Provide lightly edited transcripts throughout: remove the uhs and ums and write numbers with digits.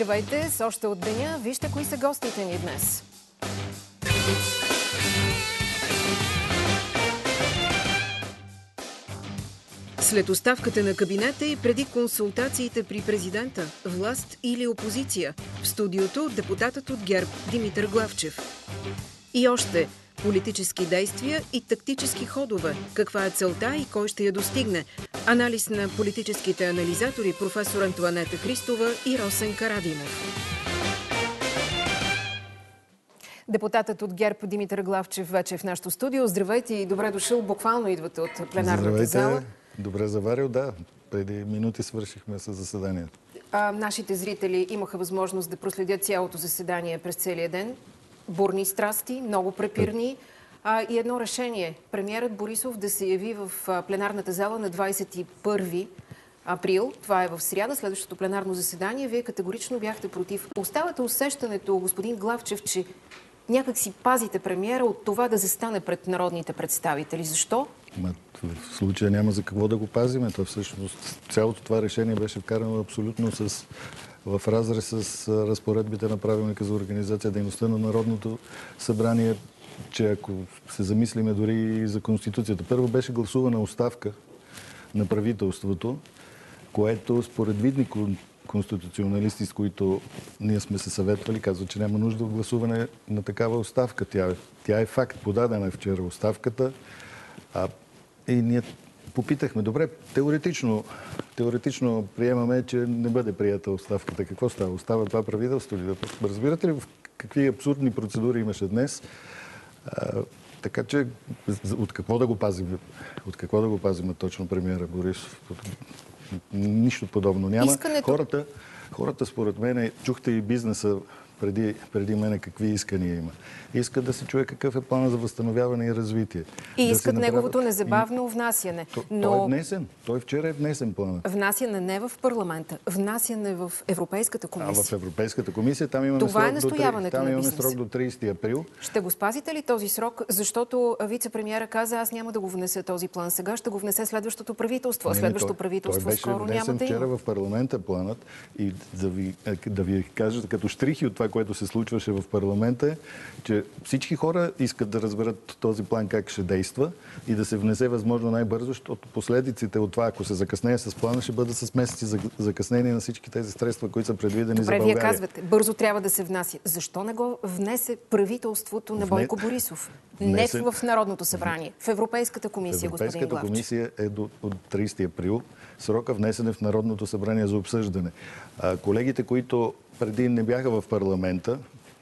Здравейте! С още от деня вижте кои са гостите ни днес. След оставката на кабинета и преди консултациите при президента, власт или опозиция, в студиото депутатът от ГЕРБ Димитър Главчев. И още политически действия и тактически ходове. Каква е целта и кой ще я достигне? Анализ на политическите анализатори професор Антоанета Христова и Росен Карадимов. Депутатът от ГЕРБ Димитър Главчев вече е в нашото студио. Здравейте и добре дошъл. Буквално идвате от пленарната зала. Добре заварил, да. Преди минути свършихме с заседанието. Нашите зрители имаха възможност да проследят цялото заседание през целия ден. Бурни страсти, много препирни. И едно решение. Премиерът Борисов да се яви в пленарната зала на 21 април. Това е в сряда, следващото пленарно заседание. Вие категорично бяхте против. Оставате усещането, господин Главчев, че някак си пазите премиера от това да застане пред народните представители. Защо? В случая няма за какво да го пазиме. То всъщност цялото това решение беше вкарано абсолютно в разрез с разпоредбите на правилника за организация дейността на Народното събрание, че ако се замислиме дори и за Конституцията. Първо беше гласувана оставка на правителството, което според видни конституционалисти, с които ние сме се съветвали, казва, че няма нужда от гласуване на такава оставка. Тя е факт. Подадена е вчера оставката. И ние попитахме, добре, теоретично приемаме, че не бъде прията оставката. Какво става? Остава това правителство ли? Разбирате ли в какви абсурдни процедури имаше днес? Така че от какво да го пазим? От какво да го пазим точно премиера Борисов? Нищо подобно няма. Хората, според мен, чухте и бизнеса преди мене какви искания има. Искат да се чуе какъв е планът за възстановяване и развитие. И искат неговото незабавно внасяне. Той е внесен. Той вчера е внесен планът. Внасяне не в парламента. Внасяне в Европейската комисия. В Европейската комисия там имаме срок до 30 април. Ще го спазите ли този срок? Защото вице-премиера каза, аз няма да го внеса този план сега, ще го внесе следващото правителство. А следващото правителство скоро няма да има. Той беше внесен вчера в парламента планът и да ви кажа като штрихи от това, което се случваше в парламента, че всички хора искат да разберат този план как ще действа и да се внесе възможно най-бързо, защото последиците от това, ако се закъснее с плана, ще бъдат с месеци закъснение на всички тези средства, които са предвидени за България. Вие казвате, бързо трябва да се внася. Защо не го внесе правителството на Бойко Борисов? Не в Народното събрание, в Европейската комисия, господин Главчев. Европейската комисия е от 30 април. Срока внесен е в Народното събрание за обсъждане. Колегите, които преди не бяха в парламента,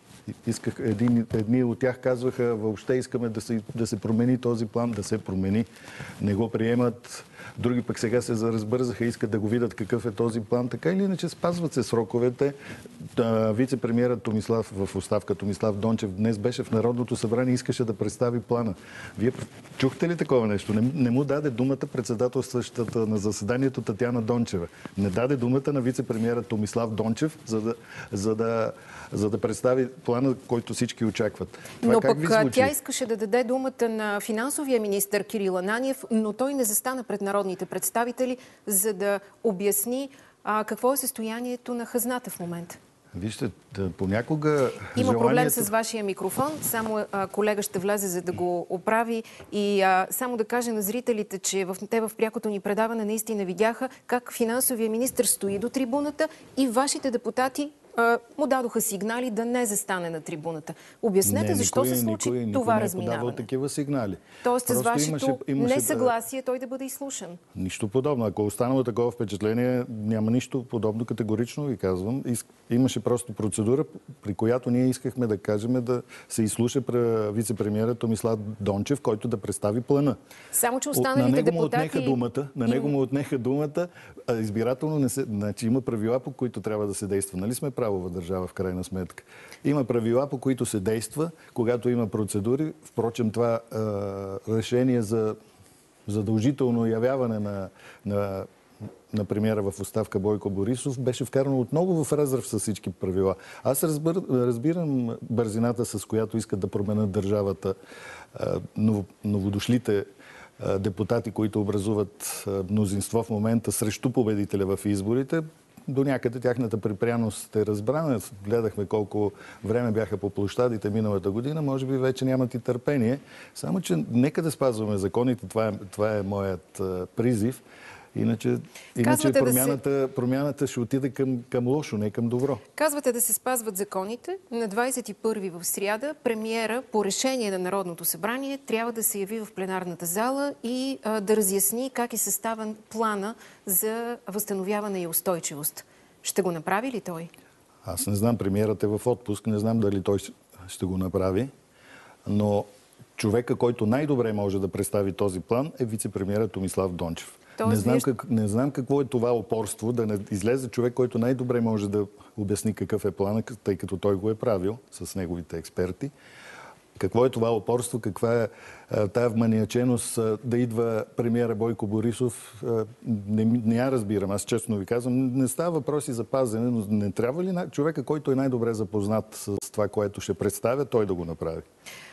едни от тях казваха, въобще искаме да се промени този план, да се промени. Не го приемат. Други пък сега се заразбързаха, искат да го видят какъв е този план. Така или иначе спазват се сроковете. Вице-премиерът в оставка Томислав Дончев днес беше в Народното събрание и искаше да представи плана. Вие чухте ли такова нещо? Не му даде думата председателстващата на заседанието Татяна Дончева. Не даде думата на вице-премиерът Томислав Дончев, за да представи плана, който всички очакват. Но пък тя искаше да даде думата на финансовия министър Кирил Ананиев, но той не застана пред народните представители, за да обясни какво е състоянието на хазната в момента. Вижте, понякога има проблем с вашия микрофон. Само колега ще влезе, за да го оправи. И само да кажа на зрителите, че те в прякото ни предаване наистина видяха как финансовия министър стои до трибуната и вашите депутати му дадоха сигнали да не застане на трибуната. Обяснете защо се случи това разминаване. Никой не такива сигнали. Тоест с вашето несъгласие той да бъде изслушан. Нищо подобно. Ако останало такова впечатление, няма нищо подобно, категорично ви казвам. Имаше просто процедура, при която ние искахме да кажем да се изслуша вице-премиерът Томислав Дончев, който да представи плана. Само че останалите депутати... На него му отнеха думата, избирателно не се... Значи има правила, по които трябва да се действа. Нали сме правова държава в крайна сметка? Има правила, по които се действа, когато има процедури. Впрочем, това решение за задължително явяване на премиера в оставка Бойко Борисов беше вкарано отново в разрив с всички правила. Аз разбирам бързината, с която искат да променят държавата новодошлите депутати, които образуват мнозинство в момента срещу победителя в изборите. до някъде тяхната припряност е разбрана. Гледахме колко време бяха по площадите миналата година. Може би вече нямат и търпение. Само, че нека да спазваме законите. Това е моят призив. Иначе промяната ще отиде към лошо, не към добро. Казвате да се спазват законите. На 21-ви в сряда премиера по решение на Народното събрание трябва да се яви в пленарната зала и да разясни как е съставен плана за възстановяване и устойчивост. Ще го направи ли той? Аз не знам, премиерът е в отпуск, не знам дали той ще го направи, но човека, който най-добре може да представи този план, е вице-премиерът Томислав Дончев. Не знам какво е това упорство, да не излезе човек, който най-добре може да обясни какъв е планът, тъй като той го е правил с неговите експерти. Какво е това упорство, каква е тая вманиаченост да идва премиера Бойко Борисов, не я разбирам. Аз честно ви казвам, не става въпроси за пазене, но не трябва ли човека, който е най-добре запознат с това, което ще представя, той да го направи?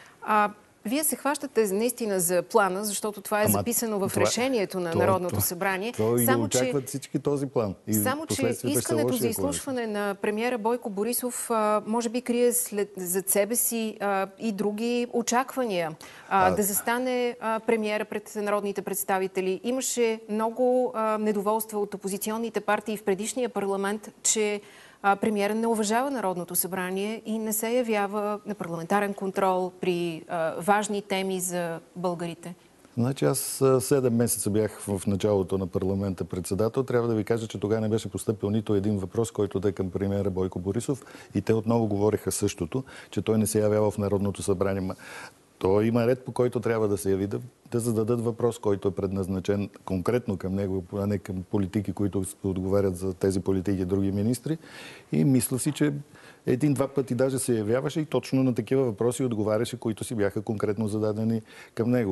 Вие се хващате наистина за плана, защото това е записано в решението на Народното събрание. Само очакват всички този план. Само, че искането за изслушване на премиера Бойко Борисов може би крие зад себе си и други очаквания. Да застане премиера пред народните представители. Имаше много недоволства от опозиционните партии в предишния парламент, че премиерът не уважава Народното събрание и не се явява на парламентарен контрол при важни теми за българите. Значи аз 7 месеца бях в началото на парламента председател. Трябва да ви кажа, че тогава не беше постъпил нито един въпрос, който да е към премиера Бойко Борисов. И те отново говориха същото, че той не се явява в Народното събрание. То има ред, по който трябва да се яви, да зададат въпрос, който е предназначен конкретно към него, а не към политики, които отговарят за тези политики и други министри. И мисля си, че един-два пъти даже се явяваше и точно на такива въпроси отговаряше, които си бяха конкретно зададени към него.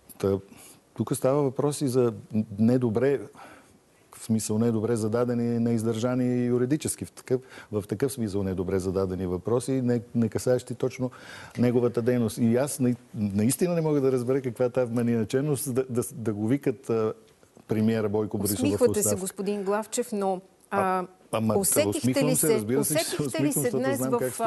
Тук става въпроси за недобре, в смисъл недобре зададени, неиздържани юридически. В такъв смисъл недобре зададени въпроси, не касаещи точно неговата дейност. И аз наистина не мога да разбера каква е тази вманиаченост да го викат премиера Бойко Борисов в оставка. Усмихвате се, господин Главчев, но усетихте ли се днес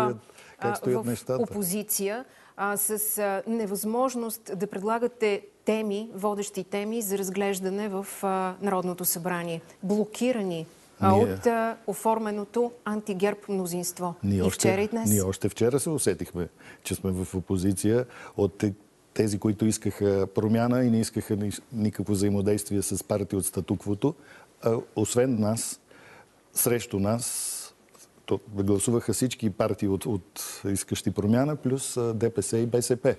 в опозиция с невъзможност да предлагате водещи теми за разглеждане в Народното събрание, блокирани от оформеното антигерб мнозинство? И вчера и днес. Ние още вчера се усетихме, че сме в опозиция от тези, които искаха промяна и не искаха никакво взаимодействие с партии от статуквото. Освен нас, срещу нас, гласуваха всички партии от искащи промяна, плюс ДПС и БСП.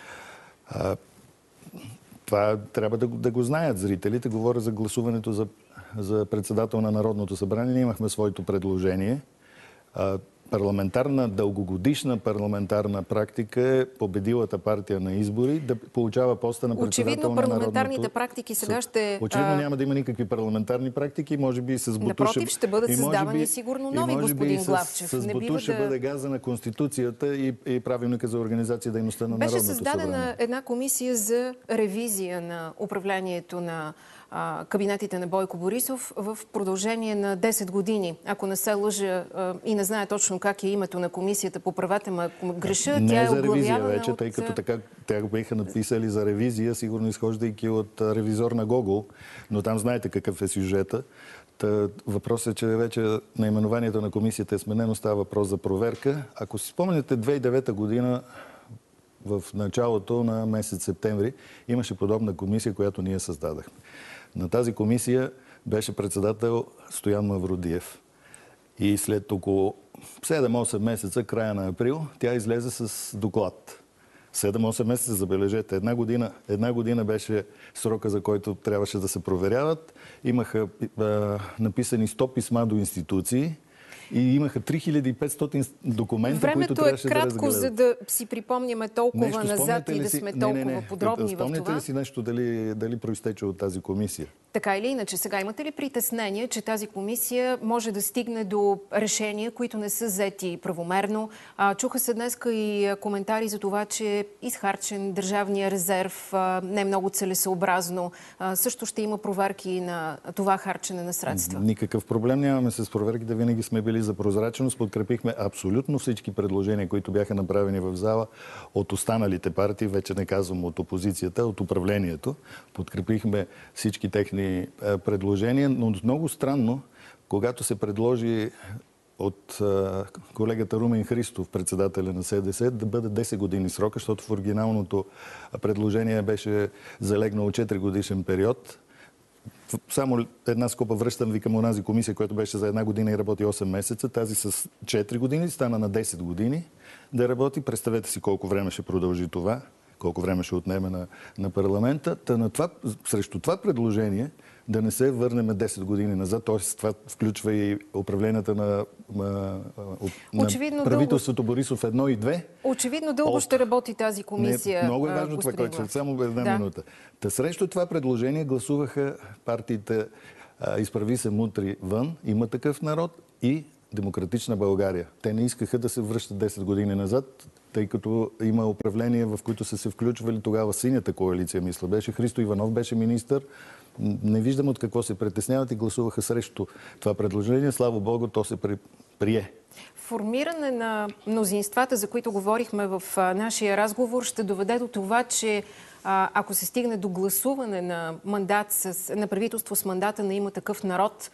Това трябва да го знаят зрителите. Говоря за гласуването за председател на Народното събрание. Ние имахме своето предложение. Дългогодишна парламентарна практика е победилата партия на избори да получава поста на председател на Народното. Очевидно парламентарните практики сега ще... Очевидно няма да има никакви парламентарни практики. Може би с Бутуша... Напротив, ще бъдат създавани сигурно нови, господин Главчев. С Бутуша ще бъде газана Конституцията и правилника за организация и дейността на Народното събрание. Беше създадена една комисия за ревизия на управлението на кабинетите на Бойко Борисов в продължение на 10 години. Ако не се лъжа и не знае точно как е името на комисията по правата, ако греша, тя е оглавявана вече, тъй като така тя го биха написали за ревизия, сигурно изхождайки от ревизор на Google, но там знаете какъв е сюжета. Въпросът е, че вече наименованието на комисията е сменено, става въпрос за проверка. Ако си спомняте, 2009 година в началото на месец септември имаше подобна комисия, която ние създадахме. На тази комисия беше председател Стоян Мавродиев. И след около 7-8 месеца, края на април, тя излезе с доклад. 7-8 месеца, забележете. Една година беше срока, за който трябваше да се проверяват. Имаха написани 100 писма до институции. И имаха 3500 документа, които трябваше да разгледат. Времето е кратко, за да си припомняме толкова назад и да сме толкова подробни в това. Спомняте ли си нещо дали проистече от тази комисия? Така или иначе, сега имате ли притеснение, че тази комисия може да стигне до решения, които не са взети правомерно? Чуха се днеска и коментари за това, че е изхарчен държавния резерв не е много целесъобразно. Също ще има проверки на това харчене на средства. Никакъв проблем нямаме с проверките. Винаги сме били за прозрачност. Подкрепихме абсолютно всички предложения, които бяха направени в зала от останалите партии, вече не казвам от опозицията, от управлението. Подкрепихме всички техни предложения, но много странно, когато се предложи от колегата Румен Христов, председателя на СДС, да бъде 10 години срока, защото в оригиналното предложение беше залегнало 4 годишен период. Само една скоба връщам ви към онази комисия, която беше за 1 година и работи 8 месеца. Тази с 4 години стана на 10 години да работи. Представете си колко време ще продължи това, колко време ще отнеме на парламента. Срещу това предложение да не се върнем 10 години назад, т.е. това включва и управленията на правителството Борисов 1 и 2. Очевидно дълго ще работи тази комисия. Много е важно това, което ще само една минута. Срещу това предложение гласуваха партиите Изправи се мутри вън, Има такъв народ и Демократична България. Те не искаха да се връщат 10 години назад, тъй като има управления, в които са се включвали тогава Синята коалиция, мисля. Беше Христо Иванов, беше министър. Не виждам от какво се притесняват и гласуваха срещу това предложение. Слава Богу, то се прие. Формиране на мнозинствата, за които говорихме в нашия разговор, ще доведе до това, че ако се стигне до гласуване на на правителство с мандата на Има такъв народ,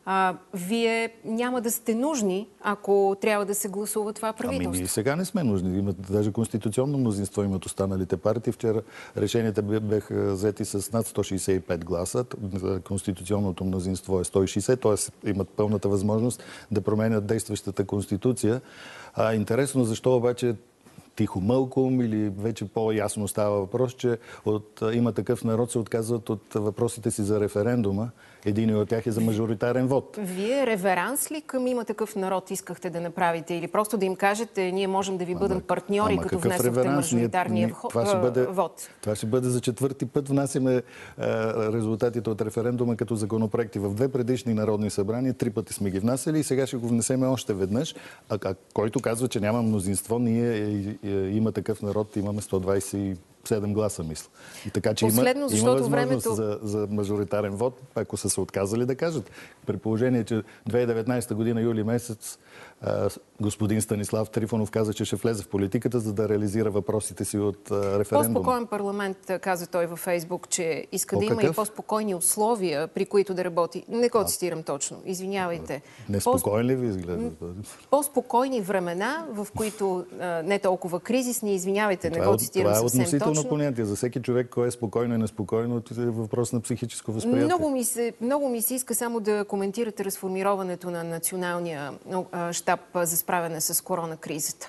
вие няма да сте нужни, ако трябва да се гласува това правителство. Ние сега не сме нужни. Имат даже конституционно мнозинство, имат останалите партии. Вчера решенията бяха взети с над 165 гласа. Конституционното мнозинство е 160, т.е. имат пълната възможност да променят действащата конституция. Интересно защо обаче тихомълком или вече по-ясно става въпрос, че от Има такъв народ се отказват от въпросите си за референдума. Един от тях е за мажоритарен вод. Вие реверанс ли към Има такъв народ искахте да направите? Или просто да им кажете, ние можем да ви бъдем партньори, като внесохте мажоритарния вод? Това ще бъде за 4-ти път. Внасяме резултатите от референдума като законопроекти в 2 предишни народни събрания. 3 пъти сме ги внасяли и сега ще го внесеме още веднъж. Който казва, че няма мнозинство, ние Има такъв народ, имаме 127 гласа, мисля. И така, че има възможност за мажоритарен вод, ако са се отказали да кажат. При положение, че 2019 година, юли месец, господин Станислав Трифонов каза, че ще влезе в политиката, за да реализира въпросите си от референдума. По-спокоен парламент, каза той във Фейсбук, че иска да има и по-спокойни условия, при които да работи. Не го цитирам точно. Извинявайте. Неспокоен ли ви изглежда? По-спокойни времена, в които не толкова кризисни. Извинявайте, не го цитирам съвсем точно. Това е относително понятие. За всеки човек, кой е спокойно и неспокойно, е въпрос на психическо възприятие. Много ми се иска само да коментирате разформироването на националния щаб за справяне с коронакризата.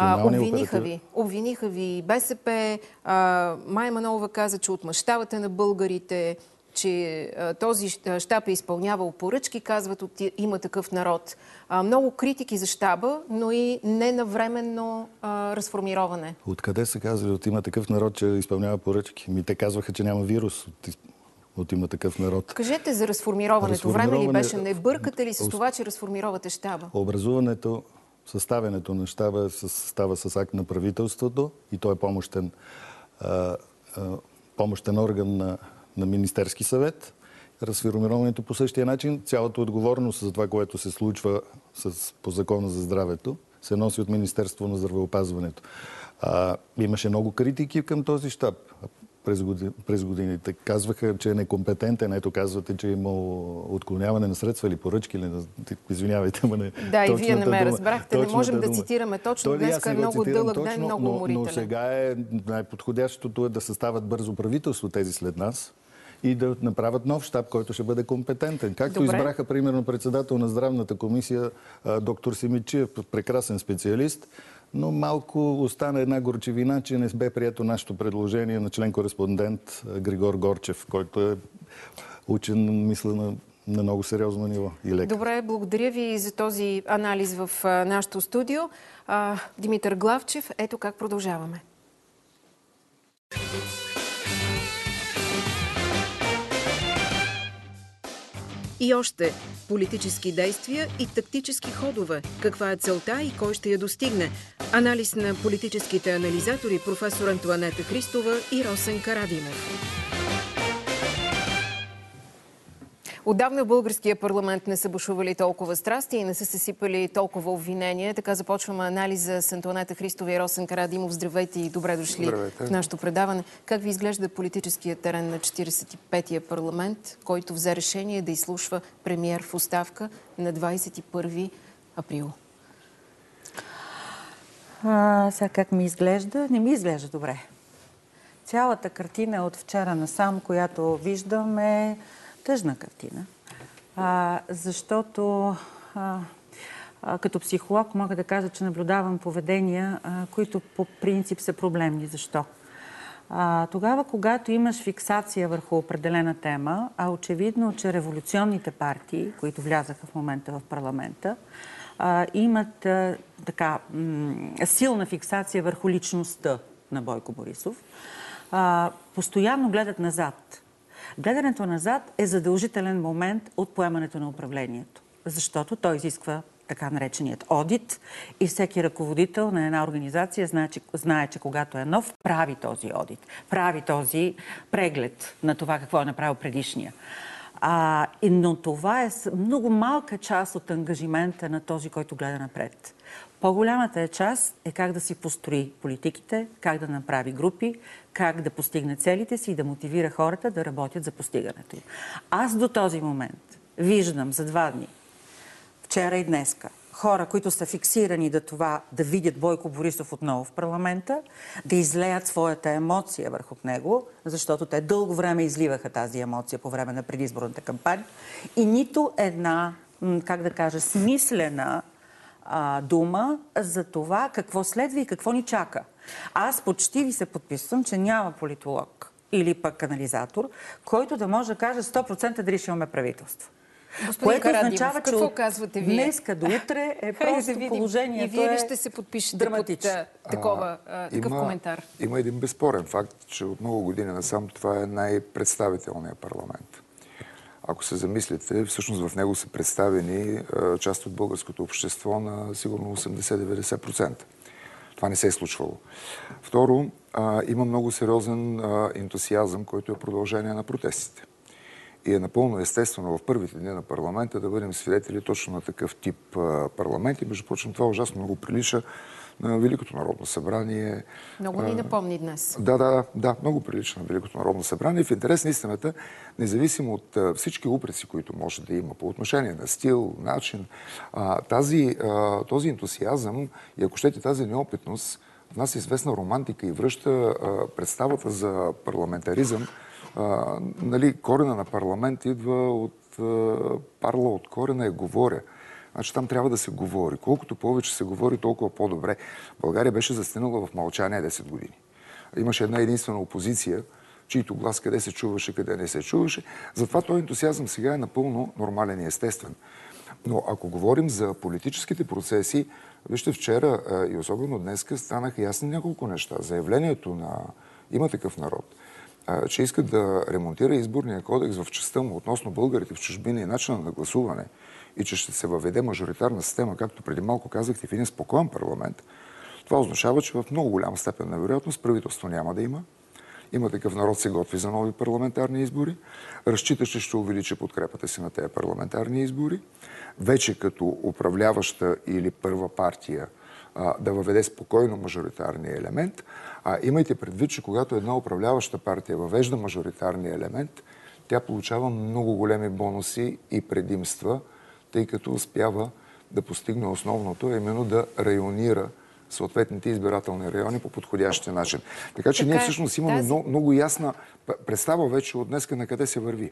Обвиниха ви БСП. Мая Манолова каза, че отмъщавате на българите, че този щаб е изпълнявал поръчки, казват от Има такъв народ. Много критики за щаба, но и ненавременно разформироване. Откъде са казали от Има такъв народ, че изпълнява поръчки? Те казваха, че няма вирус от Има такъв народ. Кажете за разформироването. Време ли беше? Не бъркате ли с това, че разформировате щаба? Образуването, съставянето на щаба става с акт на правителството и той е помощен орган на Министерски съвет. Разформироването по същия начин, цялата отговорност за това, което се случва по Закона за здравето, се носи от Министерство на здравеопазването. Имаше много критики към този щаб през годините. Казваха, че е некомпетентен. Ето казвате, че е имал отклоняване на средства или поръчки. Извинявайте, ама не. Да, и вие не ме разбрахте. Не можем да цитираме точно. Днес е много дълъг ден, много уморителен. Но сега най-подходящото е да съставят бързо правителство тези след нас и да направят нов щаб, който ще бъде компетентен. Както избраха, примерно, председател на здравната комисия доктор Симидчиев, прекрасен специалист, но малко остана една горчевина, че не бе прието нашето предложение на член-кореспондент Григор Горчев, който е учен, мисля, на много сериозно ниво и лекар. Добре, благодаря ви за този анализ в нашото студио. Димитър Главчев, ето как продължаваме. И още политически действия и тактически ходове. Каква е целта и кой ще я достигне? Анализ на политическите анализатори професор Антоанета Христова и Росен Карадимов. Отдавна в българския парламент не са бушували толкова страсти и не са се сипали толкова обвинения. Така започваме анализа с Антоанета Христова и Росен Карадимов. Здравейте и добре дошли в нашето предаване. Как ви изглежда политическия терен на 45-я парламент, който взе решение да изслушва премиер в оставка на 21 април? Сега как ми изглежда? Не ми изглежда добре. Цялата картина от вчера насам, която виждам, е тъжна картина, защото като психолог мога да кажа, че наблюдавам поведения, които по принцип са проблемни. Защо? Тогава, когато имаш фиксация върху определена тема, а очевидно, че революционните партии, които влязаха в момента в парламента, имат така силна фиксация върху личността на Бойко Борисов, постоянно гледат назад. Гледането назад е задължителен момент от поемането на управлението, защото той изисква така нареченият одит и всеки ръководител на една организация знае, че когато е нов, прави този одит, прави този преглед на това какво е направил предишния. Но това е много малка част от ангажимента на този, който гледа напред. По-голямата част е как да си построи политиките, как да направи групи, как да постигне целите си и да мотивира хората да работят за постигането им. Аз до този момент виждам за 2 дни, вчера и днеска, хора, които са фиксирани да видят Бойко Борисов отново в парламента, да излеят своята емоция върху него, защото те дълго време изливаха тази емоция по време на предизборната кампания и нито една, как да кажа, смислена дума за това какво следва и какво ни чака. Аз почти ви се подписвам, че няма политолог или пък анализатор, който да може да каже 100% дали ще имаме правителство. Господин Карадимов, какво казвате вие? Днеска до утре е просто положението. И вие ли ще се подпишете под такъв коментар? Има един безспорен факт, че от много години насам това е най-представителният парламент. Ако се замислите, всъщност в него са представени част от българското общество на сигурно 80-90%. Това не се е случвало. Второ, има много сериозен ентусиазъм, който е продължение на протестите. И е напълно естествено в първите дни на парламента да бъдем свидетели точно на такъв тип парламент. И между прочим, това ужасно много прилича на Великото народно събрание. Много ни напомни днес. Да, много прилича на Великото народно събрание. В интерес на истината, независимо от всички упреци, които може да има по отношение на стил, начин, този ентусиазъм и ако щете тази неопитност, в нас е известна романтика и връща представата за парламентаризъм. Корена на парламент идва от парла, от корена е говоря. Значи там трябва да се говори. Колкото повече се говори, толкова по-добре. България беше застинала в мълчание 10 години. Имаше една единствена опозиция, чийто глас къде се чуваше, къде не се чуваше. Затова този ентусиазъм сега е напълно нормален и естествен. Но ако говорим за политическите процеси, вижте, вчера и особено днеска станаха ясни няколко неща. Заявлението на "Има такъв народ", че искат да ремонтира изборния кодекс в частта му относно българите в чужбина и начина на гласуване и че ще се въведе мажоритарна система, както преди малко казахте, в един спокоен парламент, това означава, че в много голяма степен на вероятност правителство няма да има. Има такъв народ се готви за нови парламентарни избори. Разчита, че ще увеличи подкрепата си на тези парламентарни избори. Вече като управляваща или първа партия да въведе спокойно мажоритарния елемент. Имайте предвид, че когато една управляваща партия въвежда мажоритарния елемент, тя получава много големи бонуси и предимства, тъй като успява да постигне основното, именно да районира съответните избирателни райони по подходящия начин. Така че ние всъщност имаме много ясна представа вече от днеска на къде се върви.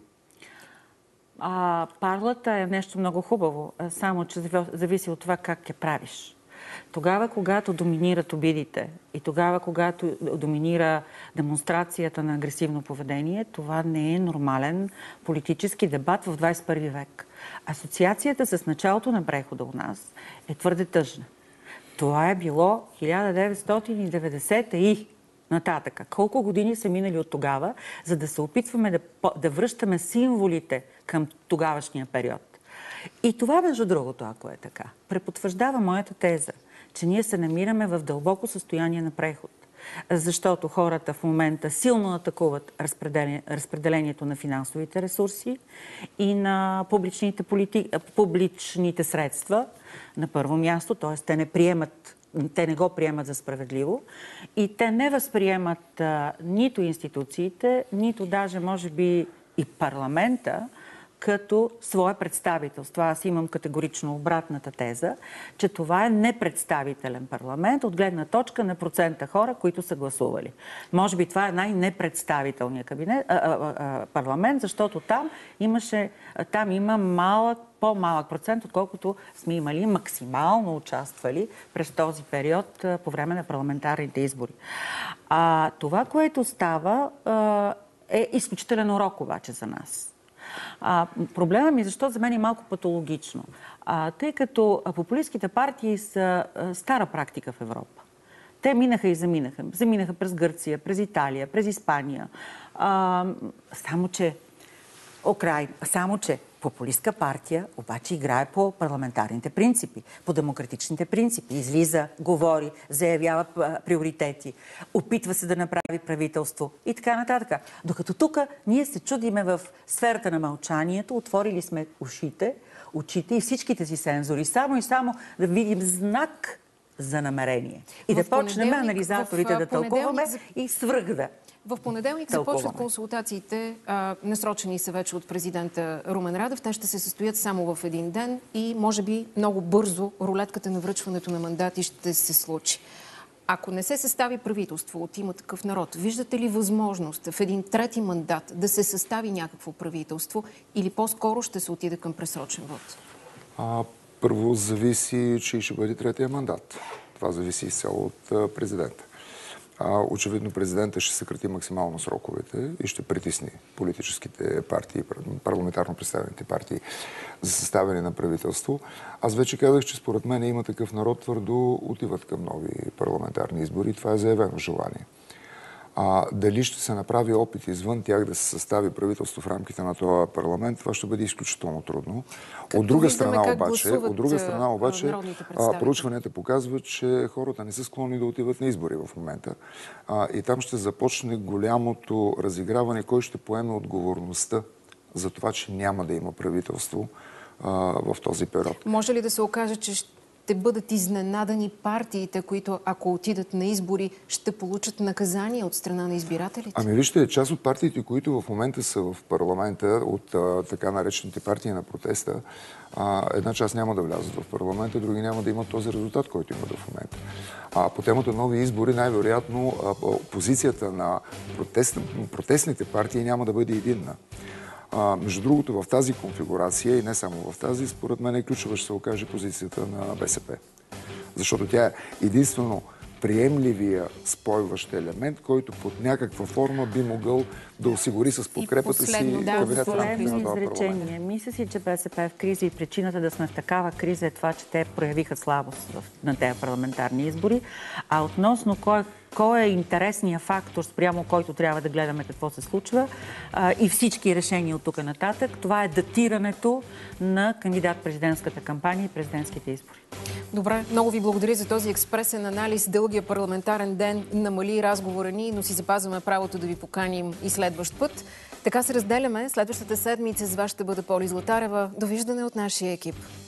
Парлата е нещо много хубаво, само че зависи от това как я правиш. Тогава, когато доминират обидите и тогава, когато доминира демонстрацията на агресивно поведение, това не е нормален политически дебат в 21 век. Асоциацията с началото на прехода у нас е твърде тъжна. Това е било 1990 и нататък. Колко години са минали от тогава, за да се опитваме да връщаме символите към тогавашния период. И това, между другото, ако е така, препотвърждава моята теза, че ние се намираме в дълбоко състояние на преход. Защото хората в момента силно атакуват разпределението на финансовите ресурси и на публичните средства на първо място, т.е. те не го приемат за справедливо и те не възприемат нито институциите, нито даже, може би, и парламента като свое представителство. Аз имам категорично обратната теза, че това е непредставителен парламент от гледна точка на процента хора, които са гласували. Може би това е най-непредставителният парламент, защото там има по-малък процент, отколкото сме имали максимално участвали през този период по време на парламентарните избори. Това, което става, е изключителен урок обаче за нас. Проблема ми, защо за мен е малко патологично. Тъй като популистските партии са стара практика в Европа. Те минаха и заминаха. Заминаха през Гърция, през Италия, през Испания. Само че популистка партия обаче играе по парламентарните принципи, по демократичните принципи. Излиза, говори, заявява приоритети, опитва се да направи правителство и така нататък. Докато тук ние се чудиме в сферата на мълчанието, отворили сме очите и всичките си сензори, само и само да видим знак за намерение. И да почнем анализаторите да тълкуваме и свръгда. В понеделник започват консултациите, насрочени са вече от президента Румен Радев. Те ще се състоят само в един ден и може би много бързо рулетката на връчването на мандати ще се случи. Ако не се състави правителство от Има такъв народ, виждате ли възможност в един трети мандат да се състави някакво правителство или по-скоро ще се отиде към пресрочен вод? Първо зависи, че ще бъде третия мандат. Това зависи изцяло от президента. Очевидно президента ще съкрати максимално сроковете и ще притисни политическите партии, парламентарно представените партии за съставяне на правителство. Аз вече казах, че според мен Има такъв народ твърдо отиват към нови парламентарни избори. Това е заявено желание. Дали ще се направи опит извън тях да се състави правителство в рамките на този парламент, това ще бъде изключително трудно. От друга страна обаче, проучванията показват, че хората не са склонни да отиват на избори в момента. И там ще започне голямото разиграване, кой ще поеме отговорността за това, че няма да има правителство в този период. Може ли да се окаже, че ще бъдат изненадани партиите, които, ако отидат на избори, ще получат наказание от страна на избирателите? Вижте, част от партиите, които в момента са в парламента, от така наречените партии на протеста, една част няма да влязат в парламента, други няма да имат този резултат, който имат в момента. По темата нови избори, най-вероятно позицията на протестните партии няма да бъде единна. Между другото, в тази конфигурация и не само в тази, според мен е ключова ще се окаже позицията на БСП. Защото тя е единствено приемливия спойващ елемент, който под някаква форма би могъл да осигури с подкрепата си кабинет в рамките на това парламент. Мисля си, че БСП е в криза и причината да сме в такава криза е това, че те проявиха слабост на тези парламентарни избори. А относно кой е интересният фактор, спрямо който трябва да гледаме какво се случва и всички решения от тук нататък, това е датирането на кандидат-президентската кампания и президентските избори. Добре, много ви благодаря за този експресен анализ. Дългия парламентарен ден намали разговора ни, но си запазваме правото да ви поканим и следващ път. Така се разделяме. Следващата седмица с вас ще бъде Поли Златарева. Довиждане от нашия екип.